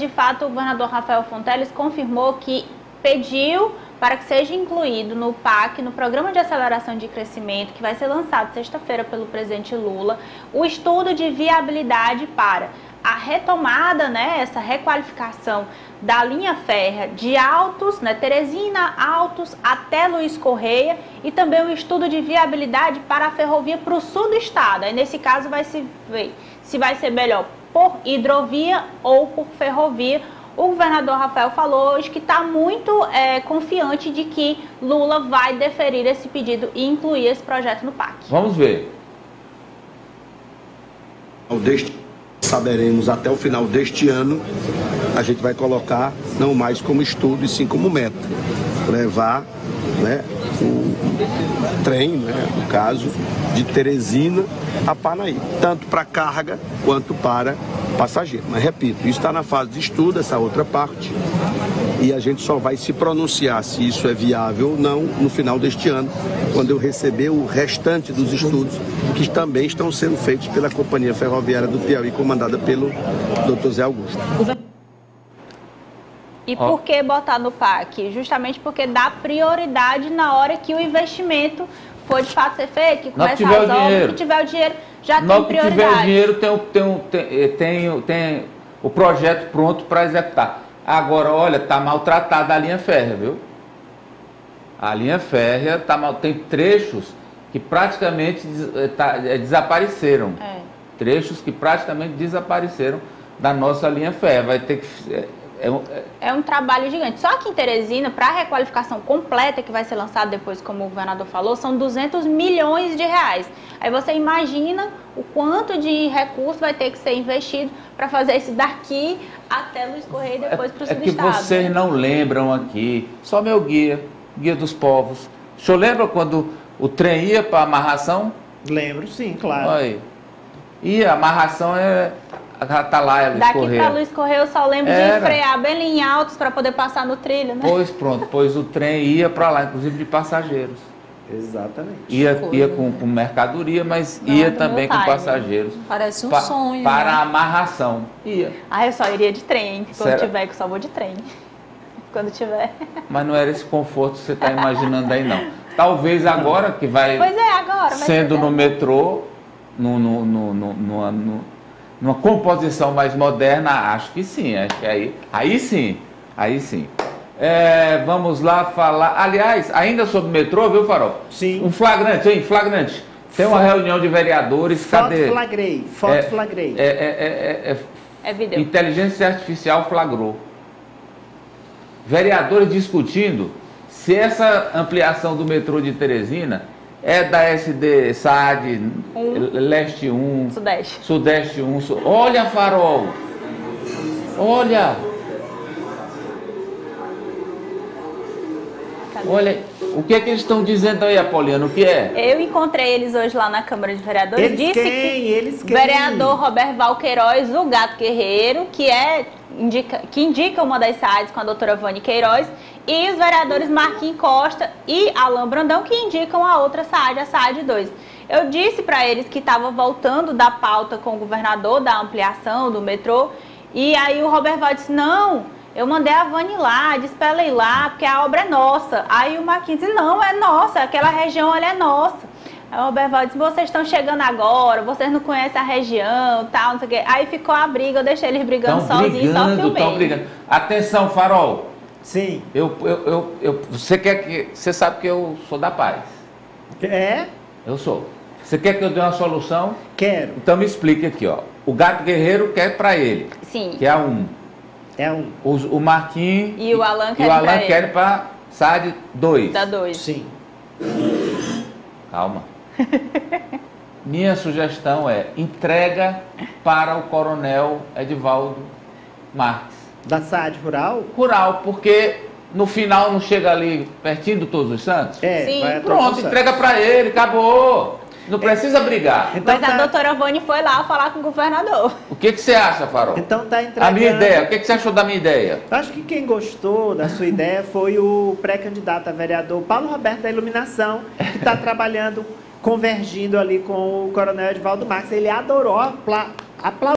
de fato, o governador Rafael Fonteles confirmou que pediu para que seja incluído no PAC, no Programa de Aceleração de Crescimento, que vai ser lançado sexta-feira pelo presidente Lula, o estudo de viabilidade para a retomada, né, essa requalificação da linha férrea de Altos, né, Teresina, Altos até Luiz Correia, e também o estudo de viabilidade para a ferrovia para o sul do estado. Aí, nesse caso, vai se ver se vai ser melhor por hidrovia ou por ferrovia. O governador Rafael falou hoje que está muito confiante de que Lula vai deferir esse pedido e incluir esse projeto no PAC. Vamos ver. Saberemos até o final deste ano, a gente vai colocar não mais como estudo e sim como meta. Levar, né, o trem, né, no caso, de Teresina a Parnaíba, tanto para carga quanto para passageiro. Mas repito, isso está na fase de estudo, essa outra parte, e a gente só vai se pronunciar se isso é viável ou não no final deste ano, quando eu receber o restante dos estudos que também estão sendo feitos pela Companhia Ferroviária do Piauí, comandada pelo Dr. Zé Augusto. E por que botar no PAC? Justamente porque dá prioridade na hora que o investimento for de fato ser feito, que começa as obras, que tiver o dinheiro, já tem prioridade. Se tiver o dinheiro, tem o projeto pronto para executar. Agora, olha, está maltratada a linha férrea, viu? A linha férrea tá mal, tem trechos que praticamente desapareceram. Trechos que praticamente desapareceram da nossa linha férrea. Vai ter que... É um trabalho gigante. Só que em Teresina, para a requalificação completa, que vai ser lançada depois, como o governador falou, são 200 milhões de reais. Aí você imagina o quanto de recurso vai ter que ser investido para fazer isso daqui até Luiz Correia e depois para o subestado. É que vocês não lembram aqui, só meu guia dos povos. O senhor lembra quando o trem ia para a amarração? Lembro, sim, claro. Aí. E a amarração tá lá, Luiz Daqui Correia. para Luiz Correia eu só lembro de frear bem em Altos para poder passar no trilho, né? Pois pronto, pois o trem ia para lá, inclusive de passageiros. Exatamente. Ia com mercadoria, mas ia também com passageiros. Parece um sonho. Para né? a amarração. Ia. Ah, eu só iria de trem, hein? Quando tiver, que eu só vou de trem. Quando tiver. Mas não era esse conforto que você está imaginando aí, não. Talvez agora que vai... Pois é, agora. Sendo no metrô, numa composição mais moderna, acho que sim. Acho que aí sim. Vamos lá falar. Aliás, ainda sobre o metrô, viu, Farol? Sim. Um flagrante, hein? Flagrante. Tem uma reunião de vereadores. Cadê? Flagrei. É vídeo. Inteligência Artificial flagrou. Vereadores discutindo se essa ampliação do metrô de Teresina é da SD, SAD, Leste 1, Sudeste 1. Olha, Farol! Olha! Olha, o que é que eles estão dizendo aí, Apoliano? O que é? Eu encontrei eles hoje lá na Câmara de Vereadores. Eles o vereador Roberval Queiroz, o Gato Guerreiro, que indica uma das SADs com a doutora Vani Queiroz, e os vereadores Marquinhos Costa e Alain Brandão, que indicam a outra SAD, a SAD 2. Eu disse para eles que estava voltando da pauta com o governador da ampliação do metrô, e aí o Roberval disse, não, eu mandei a Vani lá, disse para ela ir lá, porque a obra é nossa. Aí o Marquinhos disse, não, é nossa, aquela região olha, é nossa. Aí o Roberval disse, vocês estão chegando agora, vocês não conhecem a região, tal, não sei o quê. Aí ficou a briga, eu deixei eles brigando sozinhos, só filmei. Estão brigando. Atenção, Farol. Sim. Você sabe que eu sou da paz. É? Eu sou. Você quer que eu dê uma solução? Quero. Então me explique aqui, ó. O Gato Guerreiro quer para ele. Sim. Que é a 1. É 1. O Marquinhos e o Alan querem para SAD 2. Da 2. Sim. Calma. Minha sugestão é entrega para o Coronel Edivaldo Marques. Da SAD Rural? Rural, porque no final não chega ali pertinho do Todos os Santos? Sim. Pronto, entrega para ele, acabou. Não precisa brigar. Então mas a doutora Vani foi lá falar com o governador. O que você acha, Farol? Então tá entregando... A minha ideia, o que você achou da minha ideia? Acho que quem gostou da sua ideia foi o pré-candidato a vereador Paulo Roberto da Iluminação, que está trabalhando, convergindo ali com o Coronel Edivaldo Marques. Ele adorou, aplaudiu